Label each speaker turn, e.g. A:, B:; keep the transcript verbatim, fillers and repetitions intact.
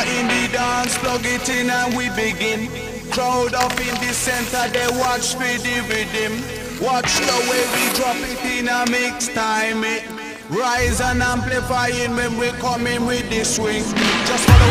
A: Sieera in the dance, plug it in and we begin. Crowd up in the center, they watch for the rhythm. Watch the way we drop it in a mix time. It rise and amplifying when we come in with the swing. Just follow